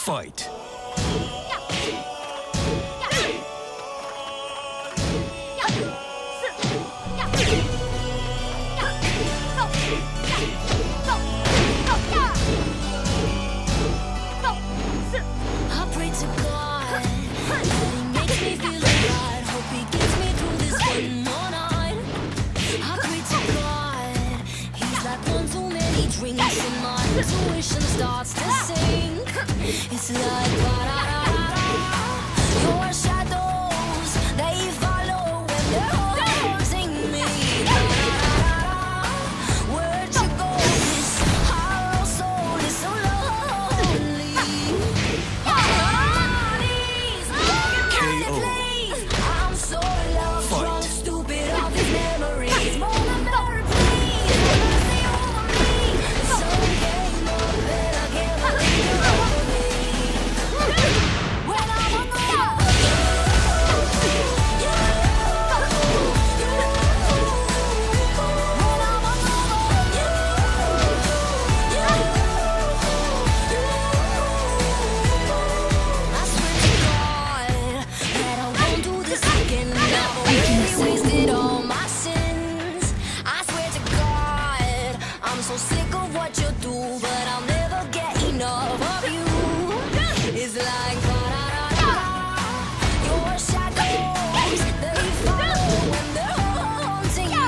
Fight! Intuition starts to sink. It's like your shadows, they follow when they're haunting me. Where'd you go? This hollow soul is so lonely. Please, I'm so lost, drunk, stupid, all these memories. More than better, please, mercy over me. Some game of it, I can't believe you're over me. When I'm alone, I swear to God that I won't do this again. I've already wasted all my sins. I swear to God, I'm so sick of what you do, but I'll never get enough of you. It's like your shadows, they follow when they're haunting me.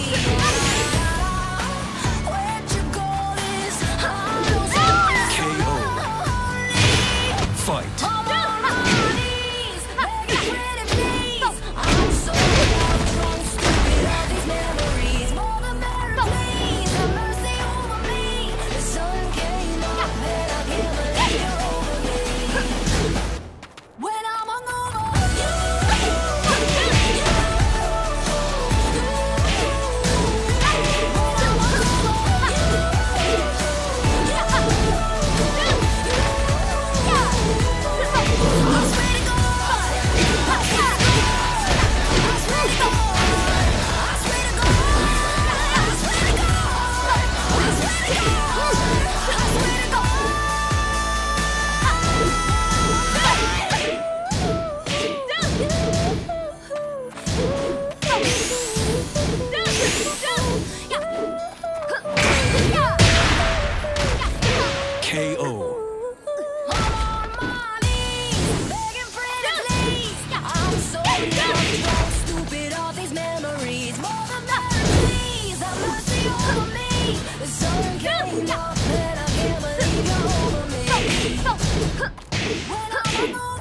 Where'd you go? This hollow soul is so lonely. Fight! I'm on my knees, begging pretty please. I'm so lost, drunk, stupid, all these memories. More than better, please, have mercy over me. The sun came up and I can't believe you're over me. When I'm hungover, KO! I'm on my knees, begging pretty please. I'm so drunk, stupid, all these memories. More than better, please, have mercy over me. The sun came up and I can't believe you're over me. When I'm alone.